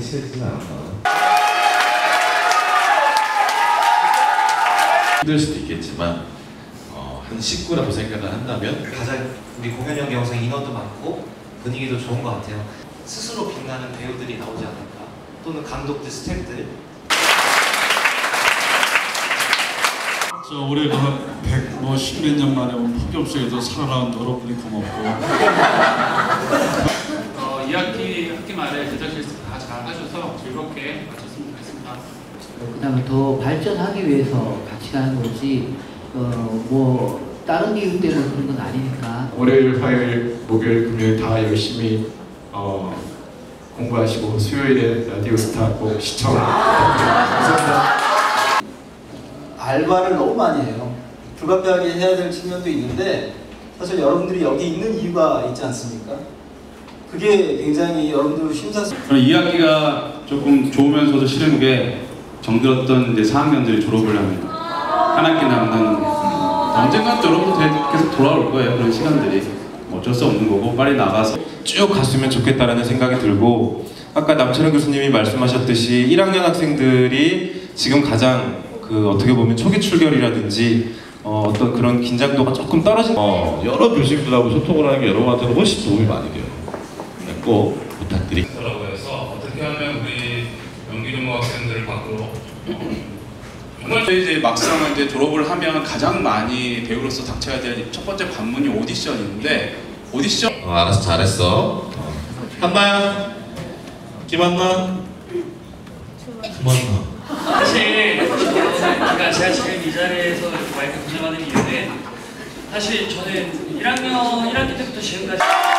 친해지진 않았나. 힘들 수도 있겠지만 한 식구라고 생각을 한다면 가장 우리 공연형 영상 인원도 많고 분위기도 좋은 것 같아요. 스스로 빛나는 배우들이 나오지 않을까, 또는 감독들, 스태프들. 저 올해 뭐 십몇 년 만에 온 흑염소에도 살아나온 여러분이 고맙고 2학기 학기 말에 제작실 다 잘 하셔서 즐겁게 마쳤으면 좋겠습니다. 그다음에 더 발전하기 위해서 같이 가는 거지 뭐 다른 이유 때문에 그런 건 아니니까. 월요일, 화요일, 목요일, 금요일 다 열심히 공부하시고 수요일에 라디오스타 꼭 시청 감사합니다. 알바를 너무 많이 해요. 불가피하게 해야 될 측면도 있는데 사실 여러분들이 여기 있는 이유가 있지 않습니까? 그게 굉장히 여러분들 심사숙고. 2학기가 조금 좋으면서도 싫은 게 정들었던 이제 4학년들이 졸업을 하면 한 학기 남는 언젠가 졸업도 계속 돌아올 거예요. 그런 시간들이 어쩔 수 없는 거고 빨리 나가서 쭉 갔으면 좋겠다라는 생각이 들고, 아까 남철현 교수님이 말씀하셨듯이 1학년 학생들이 지금 가장 어떻게 보면 초기 출결이라든지 어떤 그런 긴장도가 조금 떨어진 여러 교수님들하고 소통을 하는 게 여러분한테는 훨씬 도움이 많이 돼요. 꼭 부탁드립니다. 해서 어떻게 하면 우리 연기전공 학생들을 밖으로 정말 저희 이제 막상 이제 졸업을 하면 가장 많이 배우로서 닥쳐야 될 첫 번째 관문이 오디션인데 오디션 알았어, 잘했어. 한나야, 김한나, 김한나. 사실 그러니까 제가 지금 이 자리에서 이렇게 마이크 고정하는 이유는 사실 저는 1학기 때부터 지금까지